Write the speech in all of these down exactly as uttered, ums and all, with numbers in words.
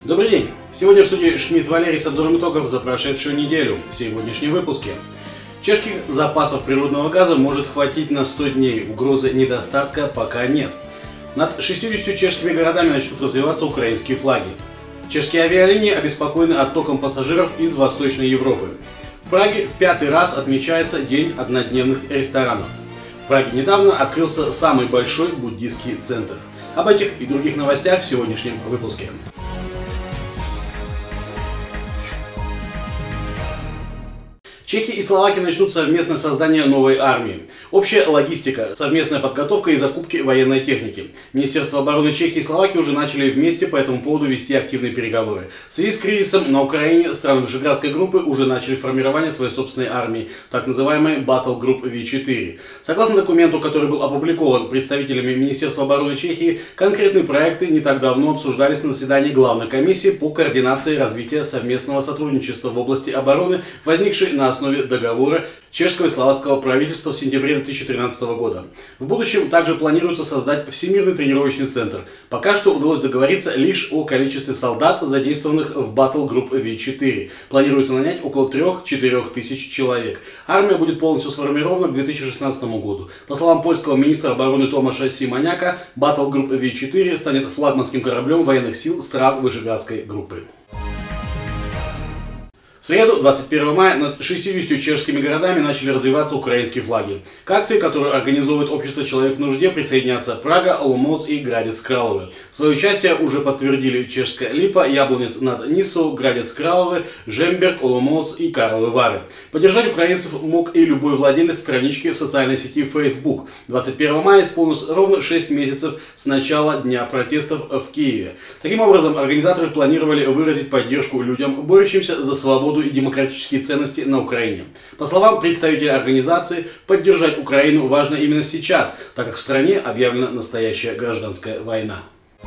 Добрый день! Сегодня в студии Шмидт Валерий с обзором итогов за прошедшую неделю. В сегодняшнем выпуске. Чешских запасов природного газа может хватить на сто дней, угрозы недостатка пока нет. Над шестьюдесятью чешскими городами начнут развиваться украинские флаги. Чешские авиалинии обеспокоены оттоком пассажиров из Восточной Европы. В Праге в пятый раз отмечается День однодневных ресторанов. В Праге недавно открылся самый большой буддийский центр. Об этих и других новостях в сегодняшнем выпуске. Чехия и Словакия начнут совместное создание новой армии. Общая логистика, совместная подготовка и закупки военной техники. Министерство обороны Чехии и Словакии уже начали вместе по этому поводу вести активные переговоры. В связи с кризисом на Украине страны Вышеградской группы уже начали формирование своей собственной армии, так называемой Battle Group ви четыре. Согласно документу, который был опубликован представителями Министерства обороны Чехии, конкретные проекты не так давно обсуждались на заседании Главной комиссии по координации развития совместного сотрудничества в области обороны, возникшей на основе договора чешского и словацкого правительства в сентябре две тысячи тринадцатого года. В будущем также планируется создать Всемирный тренировочный центр. Пока что удалось договориться лишь о количестве солдат, задействованных в Battle Group ви четыре. Планируется нанять около трёх-четырёх тысяч человек. Армия будет полностью сформирована к две тысячи шестнадцатому году. По словам польского министра обороны Томаша Симоняка, Battle Group ви четыре станет флагманским кораблем военных сил стран Вышеградской группы. В среду, двадцать первого мая, над шестьюдесятью чешскими городами начали развиваться украинские флаги. К акции, которую организовывает общество «Человек в нужде», присоединятся Прага, Оломоц и Градец Кралове. Свое участие уже подтвердили Чешская Липа, Яблонец над Нисой, Градец Кралове, Жемберг, Оломоц и Карловы Вары. Поддержать украинцев мог и любой владелец странички в социальной сети Facebook. двадцать первого мая исполнилось ровно шесть месяцев с начала дня протестов в Киеве. Таким образом, организаторы планировали выразить поддержку людям, борющимся за свободу и демократические ценности на Украине. По словам представителя организации, поддержать Украину важно именно сейчас, так как в стране объявлена настоящая гражданская война.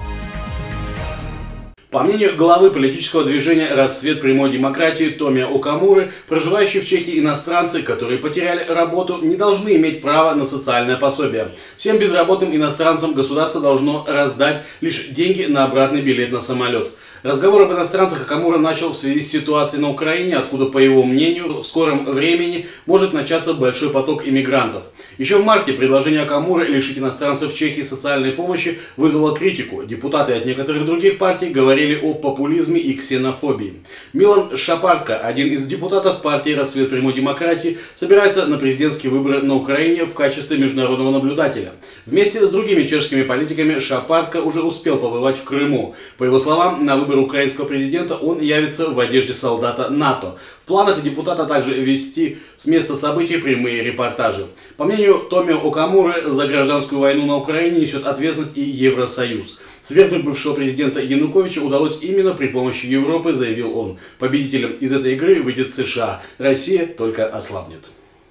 По мнению главы политического движения «Расцвет прямой демократии» Томио Окамуры, проживающие в Чехии иностранцы, которые потеряли работу, не должны иметь права на социальное пособие. Всем безработным иностранцам государство должно раздать лишь деньги на обратный билет на самолет. Разговор об иностранцах Окамура начал в связи с ситуацией на Украине, откуда, по его мнению, в скором времени может начаться большой поток иммигрантов. Еще в марте предложение Окамуры лишить иностранцев в Чехии социальной помощи вызвало критику. Депутаты от некоторых других партий говорили о популизме и ксенофобии. Милан Шапартка, один из депутатов партии «Расцвет прямой демократии», собирается на президентские выборы на Украине в качестве международного наблюдателя. Вместе с другими чешскими политиками Шапартка уже успел побывать в Крыму. По его словам, на выборы украинского президента он явится в одежде солдата НАТО. В планах депутата также вести с места событий прямые репортажи. По мнению Томио Окамуры, за гражданскую войну на Украине несет ответственность и Евросоюз. Свергнуть бывшего президента Януковича удалось именно при помощи Европы, заявил он. Победителем из этой игры выйдет США. Россия только ослабнет.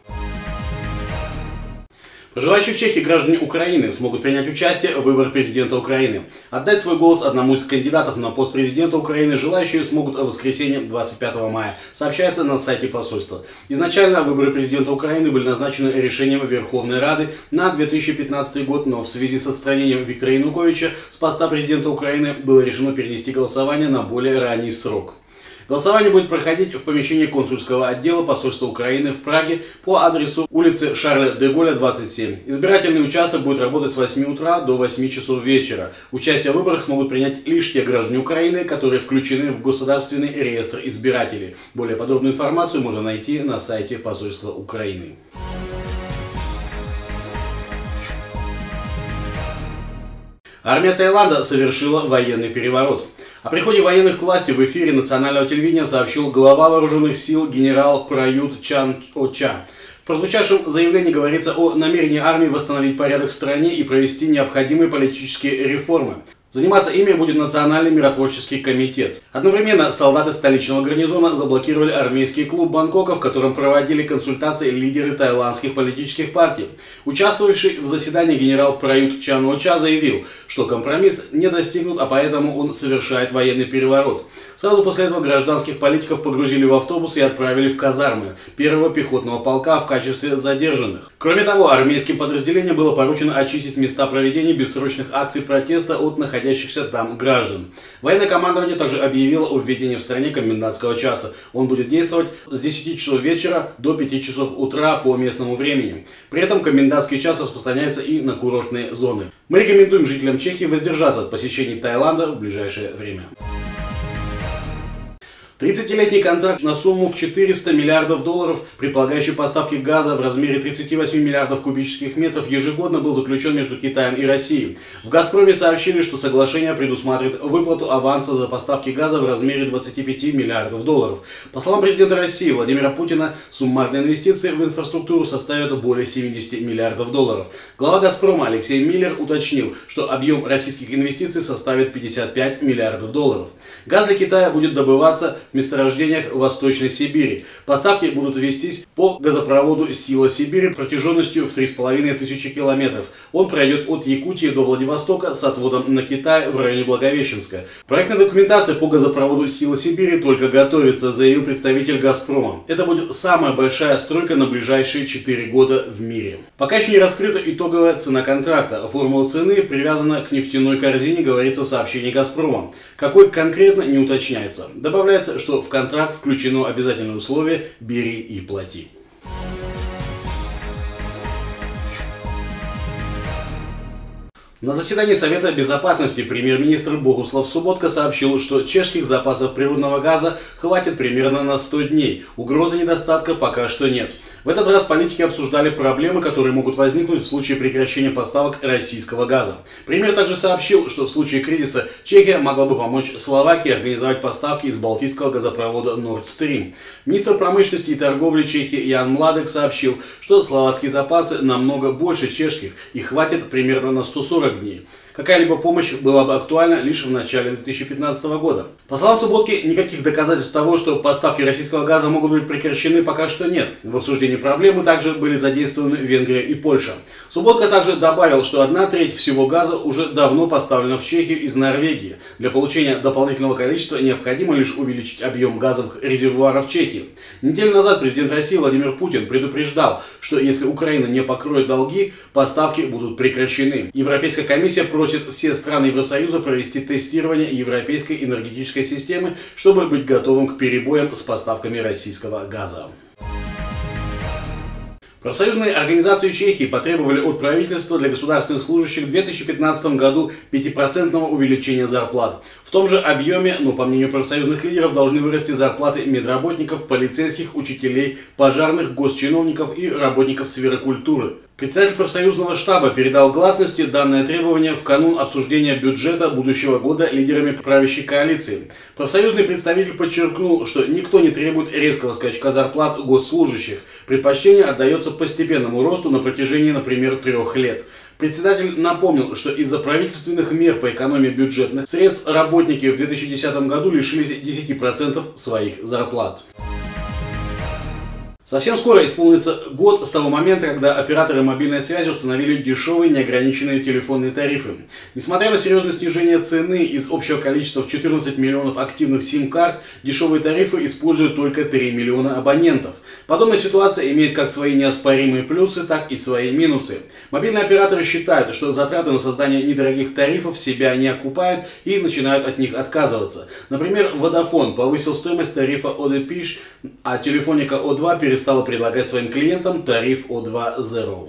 Проживающие в Чехии граждане Украины смогут принять участие в выборах президента Украины. Отдать свой голос одному из кандидатов на пост президента Украины желающие смогут в воскресенье двадцать пятого мая, сообщается на сайте посольства. Изначально выборы президента Украины были назначены решением Верховной Рады на две тысячи пятнадцатый год, но в связи с отстранением Виктора Януковича с поста президента Украины было решено перенести голосование на более ранний срок. Голосование будет проходить в помещении консульского отдела посольства Украины в Праге по адресу улицы Шарля де Голля, двадцать семь. Избирательный участок будет работать с восьми утра до восьми часов вечера. Участие в выборах смогут принять лишь те граждане Украины, которые включены в государственный реестр избирателей. Более подробную информацию можно найти на сайте посольства Украины. Армия Таиланда совершила военный переворот. О приходе военных к власти в эфире национального телевидения сообщил глава вооруженных сил генерал Прают Чан-о-Ча. В прозвучавшем заявлении говорится о намерении армии восстановить порядок в стране и провести необходимые политические реформы. Заниматься ими будет Национальный миротворческий комитет. Одновременно солдаты столичного гарнизона заблокировали армейский клуб Бангкока, в котором проводили консультации лидеры таиландских политических партий. Участвовавший в заседании генерал Прают Чан-о-Ча заявил, что компромисс не достигнут, а поэтому он совершает военный переворот. Сразу после этого гражданских политиков погрузили в автобус и отправили в казармы первого пехотного полка в качестве задержанных. Кроме того, армейским подразделениям было поручено очистить места проведения бессрочных акций протеста от находящихся там граждан. Военное командование также объявило о введении в стране комендантского часа. Он будет действовать с десяти часов вечера до пяти часов утра по местному времени. При этом комендантский час распространяется и на курортные зоны. Мы рекомендуем жителям Чехии воздержаться от посещения Таиланда в ближайшее время. тридцатилетний контракт на сумму в четыреста миллиардов долларов, предполагающий поставки газа в размере тридцати восьми миллиардов кубических метров, ежегодно был заключен между Китаем и Россией. В «Газпроме» сообщили, что соглашение предусматривает выплату аванса за поставки газа в размере двадцати пяти миллиардов долларов. По словам президента России Владимира Путина, суммарные инвестиции в инфраструктуру составят более семидесяти миллиардов долларов. Глава «Газпрома» Алексей Миллер уточнил, что объем российских инвестиций составит пятьдесят пять миллиардов долларов. Газ для Китая будет добываться в месторождениях в Восточной Сибири. Поставки будут вестись по газопроводу «Сила Сибири» протяженностью в три с половиной тысячи километров. Он пройдет от Якутии до Владивостока с отводом на Китай в районе Благовещенска. Проектная документация по газопроводу «Сила Сибири» только готовится, заявил представитель «Газпрома». Это будет самая большая стройка на ближайшие четыре года в мире. Пока еще не раскрыта итоговая цена контракта. Формула цены привязана к нефтяной корзине, говорится в сообщении «Газпрома». Какой конкретно, не уточняется. Добавляется, что в контракт включено обязательное условие «бери и плати». На заседании Совета Безопасности премьер-министр Богуслав Субботка сообщил, что чешских запасов природного газа хватит примерно на сто дней. Угрозы недостатка пока что нет. В этот раз политики обсуждали проблемы, которые могут возникнуть в случае прекращения поставок российского газа. Премьер также сообщил, что в случае кризиса Чехия могла бы помочь Словакии организовать поставки из балтийского газопровода Nord Stream. Министр промышленности и торговли Чехии Ян Младек сообщил, что словацкие запасы намного больше чешских и хватит примерно на сто сорок дней. Какая-либо помощь была бы актуальна лишь в начале две тысячи пятнадцатого года. По словам Субботки, никаких доказательств того, что поставки российского газа могут быть прекращены, пока что нет. В обсуждении проблемы также были задействованы Венгрия и Польша. Субботка также добавил, что одна треть всего газа уже давно поставлена в Чехию из Норвегии. Для получения дополнительного количества необходимо лишь увеличить объем газовых резервуаров Чехии. Неделю назад президент России Владимир Путин предупреждал, что если Украина не покроет долги, поставки будут прекращены. Европейская комиссия просит все страны Евросоюза провести тестирование европейской энергетической системы, чтобы быть готовым к перебоям с поставками российского газа. Профсоюзные организации Чехии потребовали от правительства для государственных служащих в две тысячи пятнадцатом году пятипроцентного увеличения зарплат. В том же объеме, но по мнению профсоюзных лидеров, должны вырасти зарплаты медработников, полицейских, учителей, пожарных, госчиновников и работников сферы культуры. Председатель профсоюзного штаба передал гласности данное требование в канун обсуждения бюджета будущего года лидерами правящей коалиции. Профсоюзный представитель подчеркнул, что никто не требует резкого скачка зарплат госслужащих. Предпочтение отдается постепенному росту на протяжении, например, трех лет. Председатель напомнил, что из-за правительственных мер по экономии бюджетных средств работники в две тысячи десятом году лишились десяти процентов своих зарплат. Совсем скоро исполнится год с того момента, когда операторы мобильной связи установили дешевые неограниченные телефонные тарифы. Несмотря на серьезное снижение цены из общего количества в четырнадцать миллионов активных сим-карт, дешевые тарифы используют только три миллиона абонентов. Подобная ситуация имеет как свои неоспоримые плюсы, так и свои минусы. Мобильные операторы считают, что затраты на создание недорогих тарифов себя не окупают и начинают от них отказываться. Например, Vodafone повысил стоимость тарифа о дэ пиш, а Телефоника о два перестала стала предлагать своим клиентам тариф о два Zero.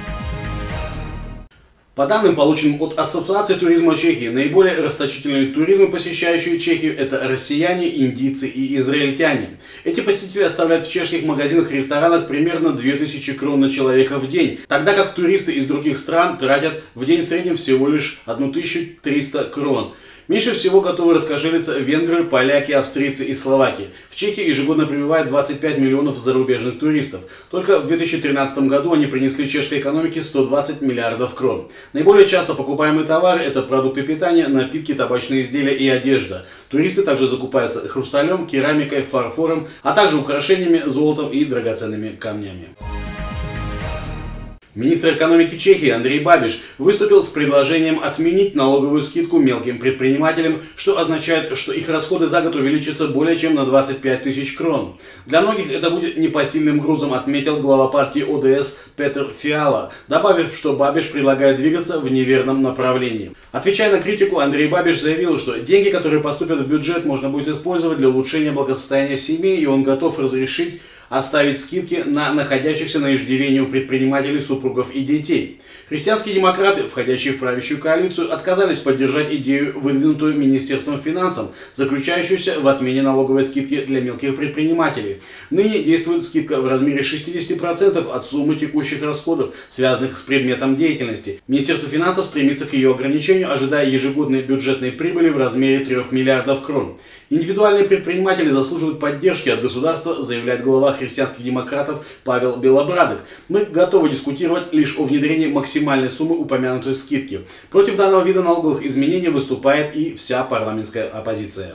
По данным, полученным от Ассоциации туризма Чехии, наиболее расточительные туризмы, посещающие Чехию, это россияне, индийцы и израильтяне. Эти посетители оставляют в чешских магазинах и ресторанах примерно две тысячи крон на человека в день, тогда как туристы из других стран тратят в день в среднем всего лишь тысячу триста крон. Меньше всего готовы раскошелиться венгры, поляки, австрийцы и словаки. В Чехии ежегодно прибывает двадцать пять миллионов зарубежных туристов. Только в две тысячи тринадцатом году они принесли чешской экономике сто двадцать миллиардов крон. Наиболее часто покупаемые товары – это продукты питания, напитки, табачные изделия и одежда. Туристы также закупаются хрусталем, керамикой, фарфором, а также украшениями, золотом и драгоценными камнями. Министр экономики Чехии Андрей Бабиш выступил с предложением отменить налоговую скидку мелким предпринимателям, что означает, что их расходы за год увеличатся более чем на двадцать пять тысяч крон. Для многих это будет непосильным грузом, отметил глава партии О Дэ Эс Петр Фиала, добавив, что Бабиш предлагает двигаться в неверном направлении. Отвечая на критику, Андрей Бабиш заявил, что деньги, которые поступят в бюджет, можно будет использовать для улучшения благосостояния семей, и он готов разрешить оставить скидки на находящихся на иждивении у предпринимателей, супругов и детей. Христианские демократы, входящие в правящую коалицию, отказались поддержать идею, выдвинутую Министерством финансов, заключающуюся в отмене налоговой скидки для мелких предпринимателей. Ныне действует скидка в размере шестидесяти процентов от суммы текущих расходов, связанных с предметом деятельности. Министерство финансов стремится к ее ограничению, ожидая ежегодной бюджетной прибыли в размере трёх миллиардов крон. Индивидуальные предприниматели заслуживают поддержки от государства, заявляет глава христианских демократов Павел Белобрадок. Мы готовы дискутировать лишь о внедрении максимальной суммы упомянутой скидки. Против данного вида налоговых изменений выступает и вся парламентская оппозиция.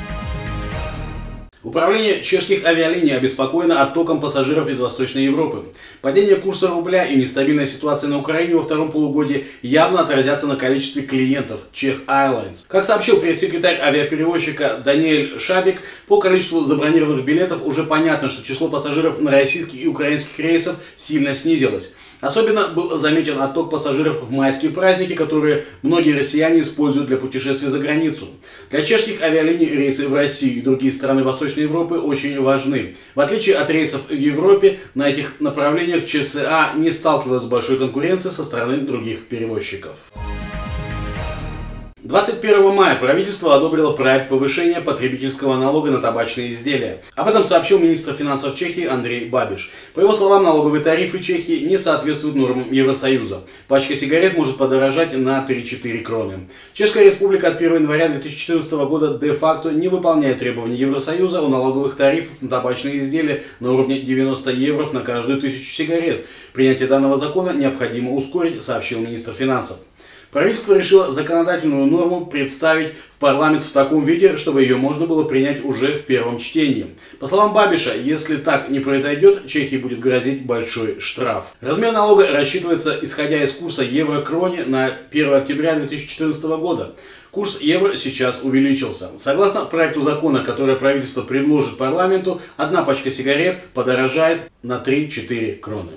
Управление чешских авиалиний обеспокоено оттоком пассажиров из Восточной Европы. Падение курса рубля и нестабильная ситуация на Украине во втором полугодии явно отразятся на количестве клиентов Czech Airlines. Как сообщил пресс-секретарь авиаперевозчика Даниэль Шабик, по количеству забронированных билетов уже понятно, что число пассажиров на российских и украинских рейсах сильно снизилось. Особенно был заметен отток пассажиров в майские праздники, которые многие россияне используют для путешествий за границу. Для чешских авиалиний рейсы в Россию и другие страны Восточной Европы очень важны. В отличие от рейсов в Европе, на этих направлениях Че Эс А не сталкивалась с большой конкуренцией со стороны других перевозчиков. двадцать первого мая правительство одобрило проект повышения потребительского налога на табачные изделия. Об этом сообщил министр финансов Чехии Андрей Бабиш. По его словам, налоговые тарифы Чехии не соответствуют нормам Евросоюза. Пачка сигарет может подорожать на три-четыре кроны. Чешская республика от первого января две тысячи четырнадцатого года де-факто не выполняет требования Евросоюза о налоговых тарифах на табачные изделия на уровне девяноста евро на каждую тысячу сигарет. Принятие данного закона необходимо ускорить, сообщил министр финансов. Правительство решило законодательную норму представить в парламент в таком виде, чтобы ее можно было принять уже в первом чтении. По словам Бабиша, если так не произойдет, Чехии будет грозить большой штраф. Размер налога рассчитывается исходя из курса евро к кроне на первое октября две тысячи четырнадцатого года. Курс евро сейчас увеличился. Согласно проекту закона, который правительство предложит парламенту, одна пачка сигарет подорожает на три-четыре кроны.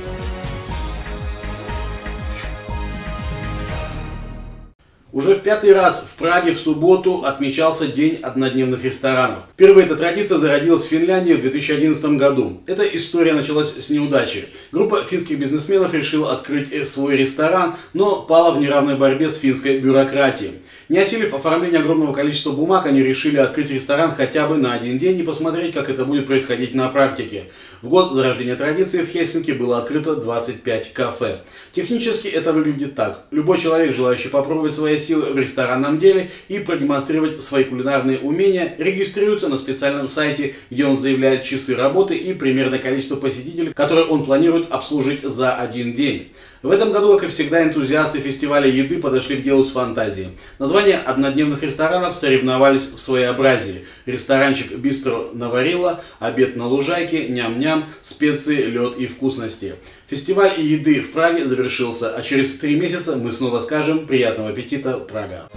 Уже в пятый раз в Праге в субботу отмечался День однодневных ресторанов. Впервые эта традиция зародилась в Финляндии в две тысячи одиннадцатом году. Эта история началась с неудачи. Группа финских бизнесменов решила открыть свой ресторан, но пала в неравной борьбе с финской бюрократией. Не осилив оформление огромного количества бумаг, они решили открыть ресторан хотя бы на один день и посмотреть, как это будет происходить на практике. В год зарождения традиции в Хельсинки было открыто двадцать пять кафе. Технически это выглядит так. Любой человек, желающий попробовать свои силы в ресторанном деле и продемонстрировать свои кулинарные умения, регистрируется на специальном сайте, где он заявляет часы работы и примерное количество посетителей, которые он планирует обслужить за один день. В этом году, как и всегда, энтузиасты фестиваля еды подошли к делу с фантазией. Названия однодневных ресторанов соревновались в своеобразии. Ресторанчик «Бистро Наварила», «Обед на лужайке», «Ням-ням», «Специи, лед и вкусности». Фестиваль еды в Праге завершился, а через три месяца мы снова скажем «Приятного аппетита, Прага».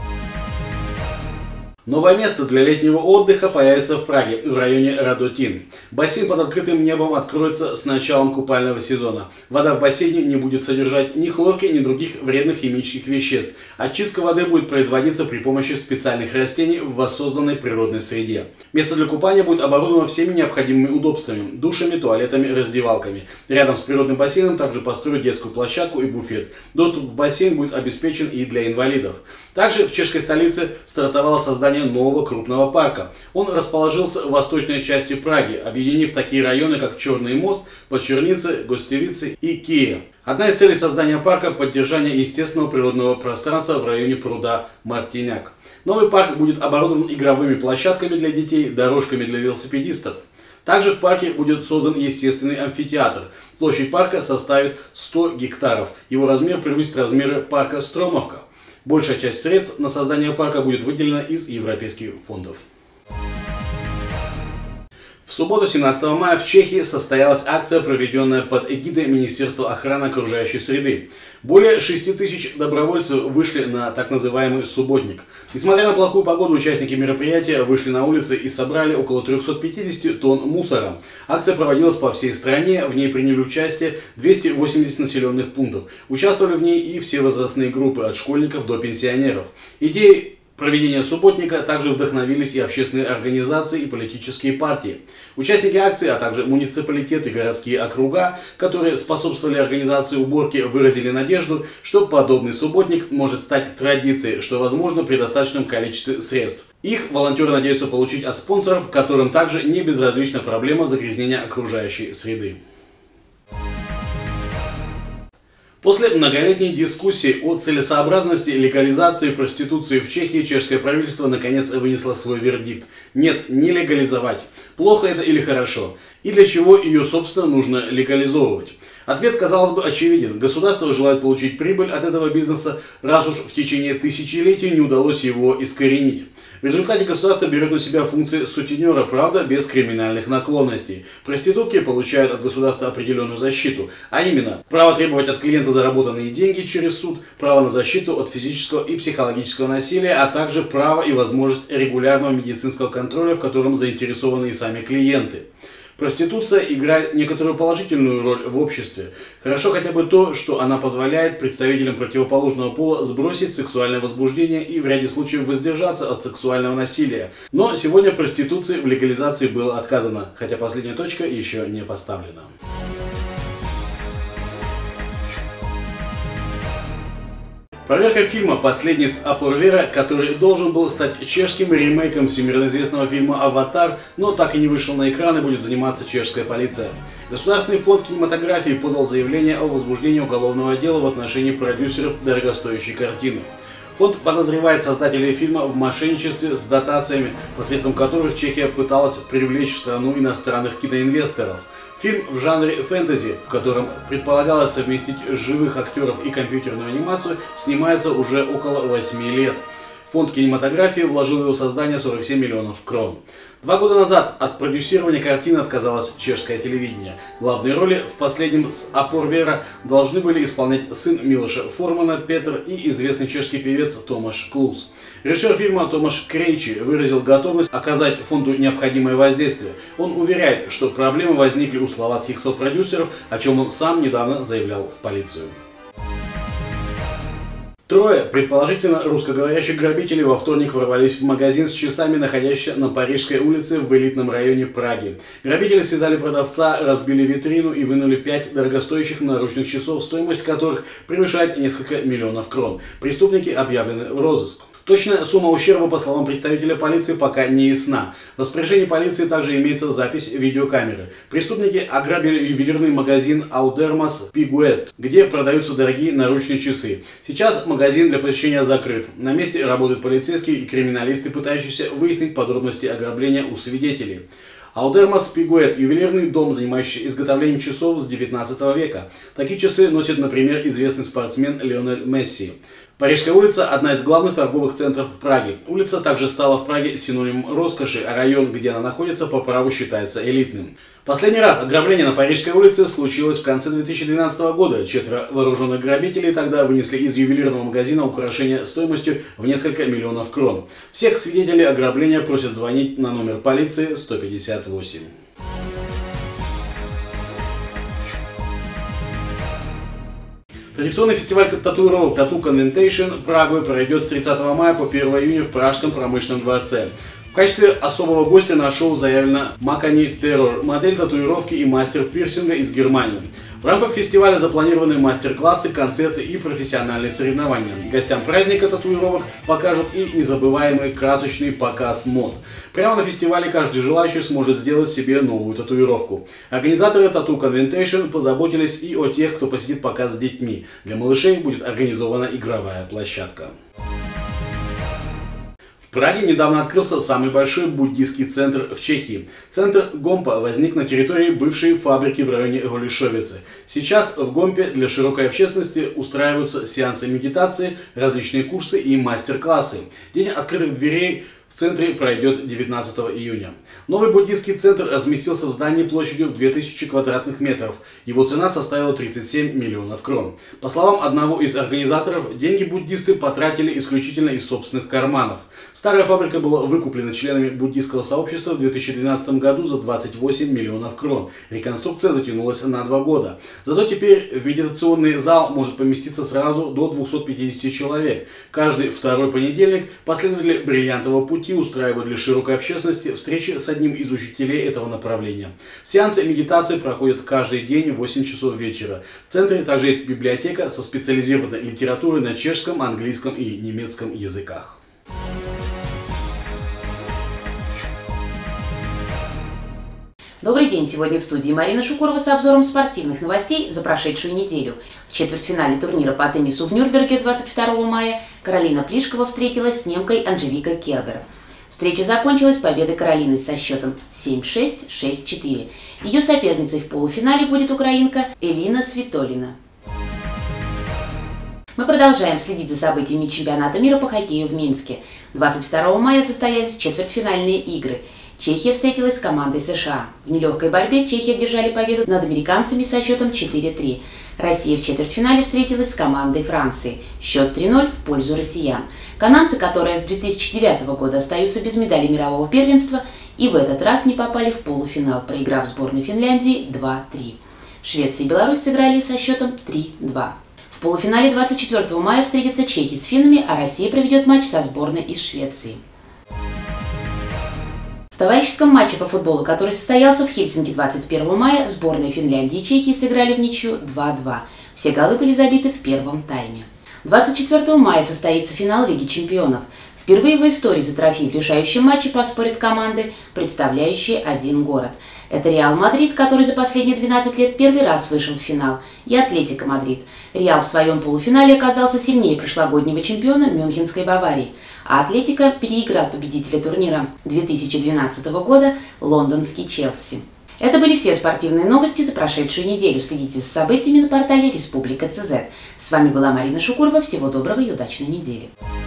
Новое место для летнего отдыха появится в Праге, в районе Радотин. Бассейн под открытым небом откроется с началом купального сезона. Вода в бассейне не будет содержать ни хлорки, ни других вредных химических веществ. Очистка воды будет производиться при помощи специальных растений в воссозданной природной среде. Место для купания будет оборудовано всеми необходимыми удобствами – душами, туалетами, раздевалками. Рядом с природным бассейном также построят детскую площадку и буфет. Доступ в бассейн будет обеспечен и для инвалидов. Также в чешской столице стартовало создание нового крупного парка. Он расположился в восточной части Праги, объединив такие районы, как Черный мост, Подчерницы, Гостевицы и Кия. Одна из целей создания парка – поддержание естественного природного пространства в районе пруда Мартиняк. Новый парк будет оборудован игровыми площадками для детей, дорожками для велосипедистов. Также в парке будет создан естественный амфитеатр. Площадь парка составит сто гектаров. Его размер превысит размеры парка Стромовка. Большая часть средств на создание парка будет выделена из европейских фондов. В В субботу, семнадцатого мая, в Чехии состоялась акция, проведенная под эгидой Министерства охраны окружающей среды. Более шести тысяч добровольцев вышли на так называемый субботник. Несмотря на плохую погоду, участники мероприятия вышли на улицы и собрали около трёхсот пятидесяти тонн мусора. Акция проводилась по всей стране, в ней приняли участие двести восемьдесят населенных пунктов. Участвовали в ней и все возрастные группы, от школьников до пенсионеров. Идеей проведения субботника также вдохновились и общественные организации, и политические партии. Участники акции, а также муниципалитеты и городские округа, которые способствовали организации уборки, выразили надежду, что подобный субботник может стать традицией, что возможно при достаточном количестве средств. Их волонтеры надеются получить от спонсоров, которым также не безразлична проблема загрязнения окружающей среды. После многолетней дискуссии о целесообразности легализации проституции в Чехии, чешское правительство наконец вынесло свой вердикт. Нет, не легализовать. Плохо это или хорошо? И для чего ее, собственно, нужно легализовывать? Ответ, казалось бы, очевиден. Государство желает получить прибыль от этого бизнеса, раз уж в течение тысячелетий не удалось его искоренить. В результате государство берет на себя функции сутенера, правда, без криминальных наклонностей. Проститутки получают от государства определенную защиту, а именно право требовать от клиента заработанные деньги через суд, право на защиту от физического и психологического насилия, а также право и возможность регулярного медицинского контроля, в котором заинтересованы и сами клиенты. Проституция играет некоторую положительную роль в обществе. Хорошо хотя бы то, что она позволяет представителям противоположного пола сбросить сексуальное возбуждение и в ряде случаев воздержаться от сексуального насилия. Но сегодня проституции в легализации было отказано, хотя последняя точка еще не поставлена. Проверка фильма «Последний с Апурвера», который должен был стать чешским ремейком всемирно известного фильма «Аватар», но так и не вышел на экран, и будет заниматься чешская полиция. Государственный фонд кинематографии подал заявление о возбуждении уголовного дела в отношении продюсеров дорогостоящей картины. Фонд подозревает создателей фильма в мошенничестве с дотациями, посредством которых Чехия пыталась привлечь в страну иностранных киноинвесторов. Фильм в жанре фэнтези, в котором предполагалось совместить живых актеров и компьютерную анимацию, снимается уже около восьми лет. Фонд кинематографии вложил в его создание сорок семь миллионов крон. Два года назад от продюсирования картины отказалось чешское телевидение. Главные роли в «Последнем с Апурвера» должны были исполнять сын Милоша Формана Петр и известный чешский певец Томаш Клус. Режиссер фильма Томаш Крейчи выразил готовность оказать фонду необходимое воздействие. Он уверяет, что проблемы возникли у словацких сопродюсеров, о чем он сам недавно заявлял в полицию. Трое, предположительно русскоговорящих грабителей, во вторник ворвались в магазин с часами, находящийся на Парижской улице в элитном районе Праги. Грабители связали продавца, разбили витрину и вынули пять дорогостоящих наручных часов, стоимость которых превышает несколько миллионов крон. Преступники объявлены в розыск. Точная сумма ущерба, по словам представителя полиции, пока не ясна. В распоряжении полиции также имеется запись видеокамеры. Преступники ограбили ювелирный магазин Ауdermas Piguet, где продаются дорогие наручные часы. Сейчас магазин для посещения закрыт. На месте работают полицейские и криминалисты, пытающиеся выяснить подробности ограбления у свидетелей. Ауdermas Piguet – ювелирный дом, занимающийся изготовлением часов с девятнадцатого века. Такие часы носит, например, известный спортсмен Лионель Месси. Парижская улица – одна из главных торговых центров в Праге. Улица также стала в Праге синонимом роскоши, а район, где она находится, по праву считается элитным. Последний раз ограбление на Парижской улице случилось в конце две тысячи двенадцатого года. Четверо вооруженных грабителей тогда вынесли из ювелирного магазина украшения стоимостью в несколько миллионов крон. Всех свидетелей ограбления просят звонить на номер полиции сто пятьдесят восемь. Традиционный фестиваль татуировок Tattoo Convention Прагой пройдет с тридцатого мая по первого июня в Пражском промышленном дворце. В качестве особого гостя на шоу заявлена Макани Террор, модель татуировки и мастер пирсинга из Германии. В рамках фестиваля запланированы мастер-классы, концерты и профессиональные соревнования. Гостям праздника татуировок покажут и незабываемый красочный показ мод. Прямо на фестивале каждый желающий сможет сделать себе новую татуировку. Организаторы Tattoo Convention позаботились и о тех, кто посетит показ с детьми. Для малышей будет организована игровая площадка. В Праге недавно открылся самый большой буддийский центр в Чехии. Центр Гомпа возник на территории бывшей фабрики в районе Голишовицы. Сейчас в Гомпе для широкой общественности устраиваются сеансы медитации, различные курсы и мастер-классы. День открытых дверей В центре пройдет девятнадцатого июня. Новый буддийский центр разместился в здании площадью в две тысячи квадратных метров. Его цена составила тридцать семь миллионов крон. По словам одного из организаторов, деньги буддисты потратили исключительно из собственных карманов. Старая фабрика была выкуплена членами буддийского сообщества в две тысячи двенадцатом году за двадцать восемь миллионов крон. Реконструкция затянулась на два года. Зато теперь в медитационный зал может поместиться сразу до двухсот пятидесяти человек. Каждый второй понедельник последователи бриллиантового пути устраивают для широкой общественности встречи с одним из учителей этого направления. Сеансы медитации проходят каждый день в восемь часов вечера. В центре также есть библиотека со специализированной литературой на чешском, английском и немецком языках. Добрый день! Сегодня в студии Марина Шукурова с обзором спортивных новостей за прошедшую неделю. В четвертьфинале турнира по теннису в Нюрнберге двадцать второго мая Каролина Плишкова встретилась с немкой Анжеликой Кербер. Встреча закончилась победой Каролины со счетом семь шесть, шесть четыре. Ее соперницей в полуфинале будет украинка Элина Свитолина. Мы продолжаем следить за событиями чемпионата мира по хоккею в Минске. двадцать второго мая состоялись четвертьфинальные игры. Чехия встретилась с командой США. В нелегкой борьбе Чехия одержали победу над американцами со счетом четыре три. Россия в четвертьфинале встретилась с командой Франции. Счет три ноль в пользу россиян. Канадцы, которые с две тысячи девятого года остаются без медали мирового первенства, и в этот раз не попали в полуфинал, проиграв сборной Финляндии два три. Швеция и Беларусь сыграли со счетом три два. В полуфинале двадцать четвёртого мая встретятся чехи с финнами, а Россия проведет матч со сборной из Швеции. В товарищеском матче по футболу, который состоялся в Хельсинки двадцать первого мая, сборные Финляндии и Чехии сыграли в ничью два два. Все голы были забиты в первом тайме. двадцать четвёртого мая состоится финал Лиги чемпионов. Впервые в истории за трофей в решающем матче поспорят команды, представляющие один город. Это Реал Мадрид, который за последние двенадцать лет первый раз вышел в финал, и Атлетико Мадрид. Реал в своем полуфинале оказался сильнее прошлогоднего чемпиона Мюнхенской Баварии, а Атлетико переиграл победителя турнира две тысячи двенадцатого года лондонский Челси. Это были все спортивные новости за прошедшую неделю. Следите за событиями на портале Республика точка цэ зет. С вами была Марина Шукурова. Всего доброго и удачной недели.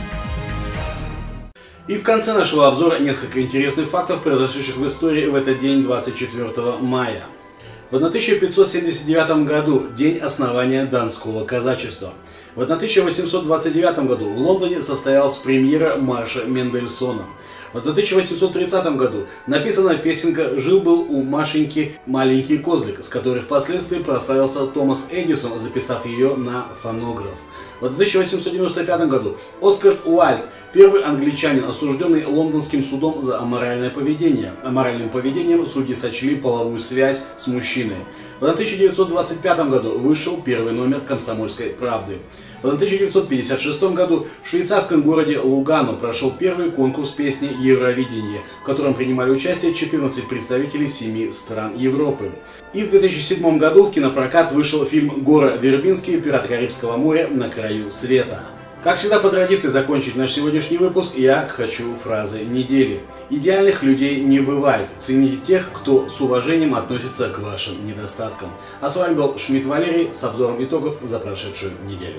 И в конце нашего обзора несколько интересных фактов, произошедших в истории в этот день, двадцать четвёртого мая. В тысяча пятьсот семьдесят девятом году – день основания донского казачества. В тысяча восемьсот двадцать девятом году в Лондоне состоялась премьера марша Мендельсона. В тысяча восемьсот тридцатом году написана песенка «Жил-был у Машеньки маленький козлик», с которой впоследствии прославился Томас Эдисон, записав ее на фонограф. В тысяча восемьсот девяносто пятом году Оскар Уайльд, первый англичанин, осужденный лондонским судом за аморальное поведение. Аморальным поведением судьи сочли половую связь с мужчиной. В тысяча девятьсот двадцать пятом году вышел первый номер «Комсомольской правды». В тысяча девятьсот пятьдесят шестом году в швейцарском городе Лугано прошел первый конкурс песни «Евровидение», в котором принимали участие четырнадцать представителей семи стран Европы. И в две тысячи седьмом году в кинопрокат вышел фильм Гора Вербински «Пираты Карибского моря на краю света». Как всегда, по традиции закончить наш сегодняшний выпуск я хочу фразой недели. Идеальных людей не бывает. Цените тех, кто с уважением относится к вашим недостаткам. А с вами был Шмидт Валерий с обзором итогов за прошедшую неделю.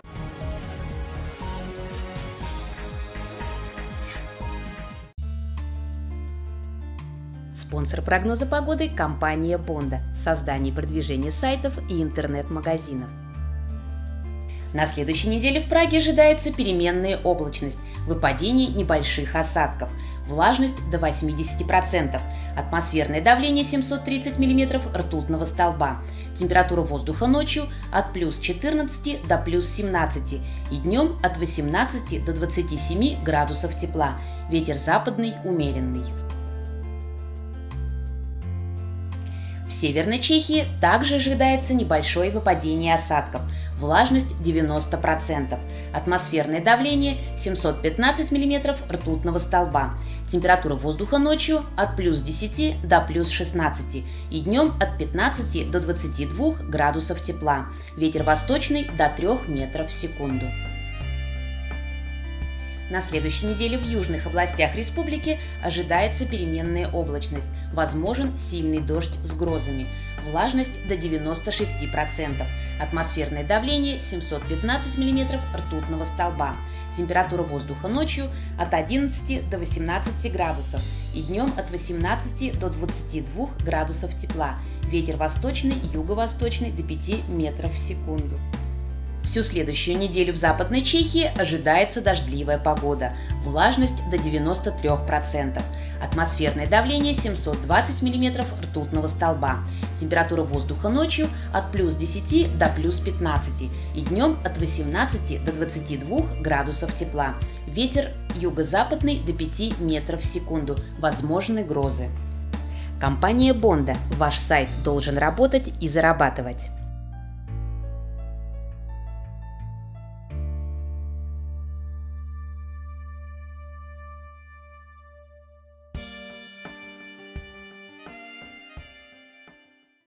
Спонсор прогноза погоды – компания Бонда, создание и продвижение сайтов и интернет-магазинов. На следующей неделе в Праге ожидается переменная облачность, выпадение небольших осадков, влажность до восьмидесяти процентов, атмосферное давление семьсот тридцать миллиметров ртутного столба, температура воздуха ночью от плюс четырнадцати до плюс семнадцати и днем от восемнадцати до двадцати семи градусов тепла, ветер западный умеренный. В Северной Чехии также ожидается небольшое выпадение осадков, влажность девяносто процентов, атмосферное давление семьсот пятнадцать миллиметров ртутного столба, температура воздуха ночью от плюс десяти до плюс шестнадцати и днем от пятнадцати до двадцати двух градусов тепла, ветер восточный до трёх метров в секунду. На следующей неделе в южных областях республики ожидается переменная облачность, возможен сильный дождь с грозами, влажность до девяноста шести процентов, атмосферное давление семьсот пятнадцать миллиметров ртутного столба, Температура воздуха ночью от одиннадцати до восемнадцати градусов и днем от восемнадцати до двадцати двух градусов тепла. Ветер восточный, юго-восточный до пяти метров в секунду. Всю следующую неделю в Западной Чехии ожидается дождливая погода, влажность до девяноста трёх процентов, атмосферное давление семьсот двадцать миллиметров ртутного столба, температура воздуха ночью от плюс десяти до плюс пятнадцати и днем от восемнадцати до двадцати двух градусов тепла, ветер юго-западный до пяти метров в секунду, возможны грозы. Компания Бонда. Ваш сайт должен работать и зарабатывать.